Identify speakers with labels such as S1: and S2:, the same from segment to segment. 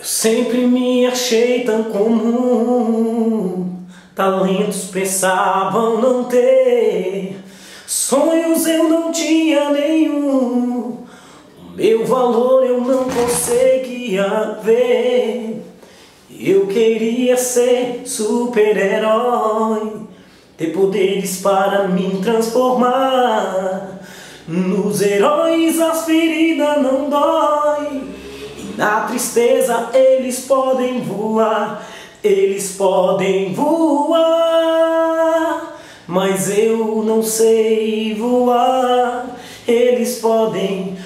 S1: Sempre me achei tão comum, talentos pensavam não ter, sonhos eu não tinha nenhum, o meu valor eu não conseguia ver. Eu queria ser super-herói, ter poderes para me transformar. Nos heróis as feridas não dói, e na tristeza eles podem voar. Eles podem voar, mas eu não sei voar. Eles podem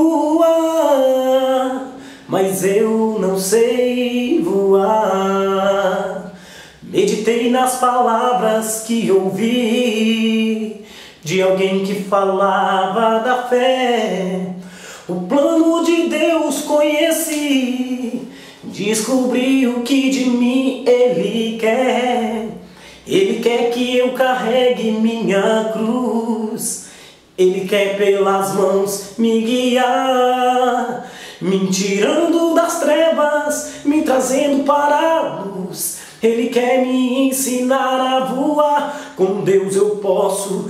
S1: voar, mas eu não sei voar. Meditei nas palavras que ouvi de alguém que falava da fé. O plano de Deus conheci, descobri o que de mim Ele quer. Ele quer que eu carregue minha cruz, Ele quer pelas mãos me guiar, me tirando das trevas, me trazendo para a luz. Ele quer me ensinar a voar. Com Deus eu posso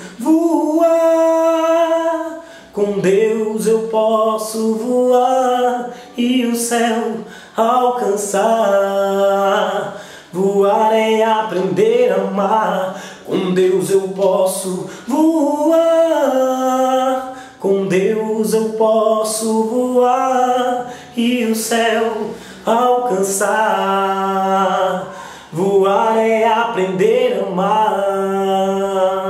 S1: voar, com Deus eu posso voar e o céu alcançar. Voar é aprender a amar. Com Deus eu posso voar, com Deus eu posso voar e o céu alcançar. Voar é aprender a amar.